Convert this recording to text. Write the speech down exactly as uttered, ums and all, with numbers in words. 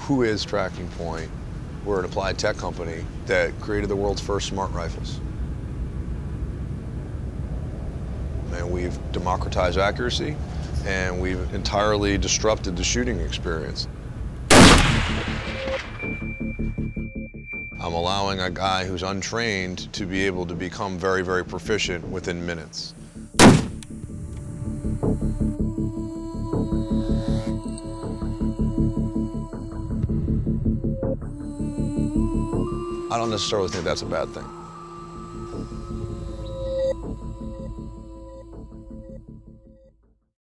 Who is TrackingPoint? We're an applied tech company that created the world's first smart rifles. And we've democratized accuracy, and we've entirely disrupted the shooting experience. I'm allowing a guy who's untrained to be able to become very, very proficient within minutes. I don't necessarily think that's a bad thing.